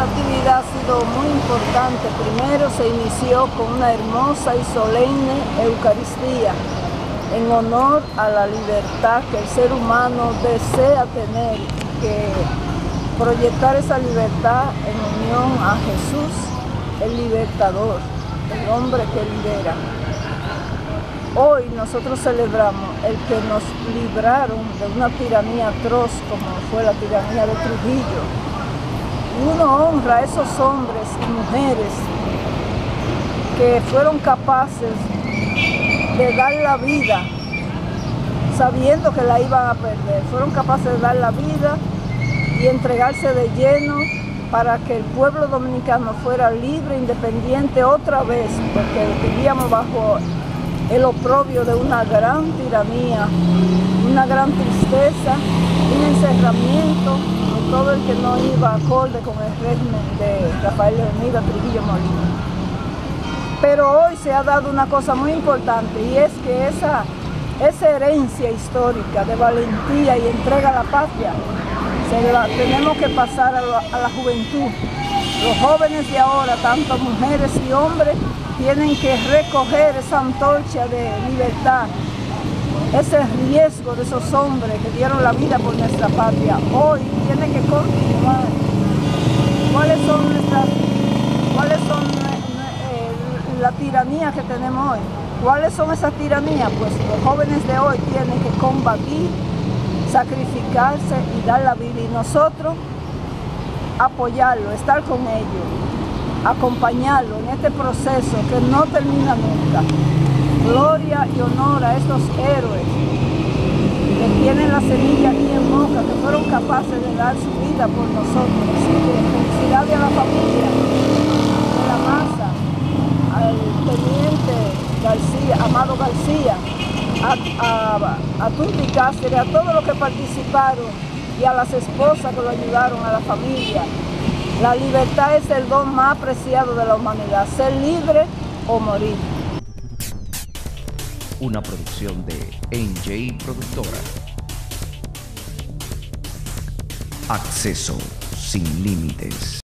esta actividad ha sido muy importante. Primero se inició con una hermosa y solemne Eucaristía en honor a la libertad que el ser humano desea tener, que proyectar esa libertad en unión a Jesús, el libertador, el hombre que libera. Hoy nosotros celebramos el que nos libraron de una tiranía atroz como fue la tiranía de Trujillo. Y uno honra a esos hombres y mujeres que fueron capaces de dar la vida sabiendo que la iban a perder. Fueron capaces de dar la vida y entregarse de lleno para que el pueblo dominicano fuera libre, independiente otra vez, porque vivíamos bajo el oprobio de una gran tiranía, una gran tristeza, un encerramiento de todo el que no iba acorde con el régimen de Rafael Leónidas Trujillo Molina. Pero hoy se ha dado una cosa muy importante, y es que esa herencia histórica de valentía y entrega a la patria tenemos que pasar a la juventud. Los jóvenes de ahora, tanto mujeres y hombres, tienen que recoger esa antorcha de libertad, ese riesgo de esos hombres que dieron la vida por nuestra patria. Hoy tiene que continuar. ¿Cuáles son las tiranías que tenemos hoy? ¿Cuáles son esas tiranías? Pues los jóvenes de hoy tienen que combatir, sacrificarse y dar la vida, y nosotros apoyarlo, estar con ellos, acompañarlo en este proceso que no termina nunca. Gloria y honor a estos héroes que tienen la semilla aquí en Moca, que fueron capaces de dar su vida por nosotros. Así que felicidades a la familia de la Maza, al teniente García, Amado García, a Tuti Cáceres, a todos los que participaron y a las esposas que lo ayudaron, a la familia. La libertad es el don más apreciado de la humanidad, ser libre o morir. Una producción de NJ Productora. Acceso sin límites.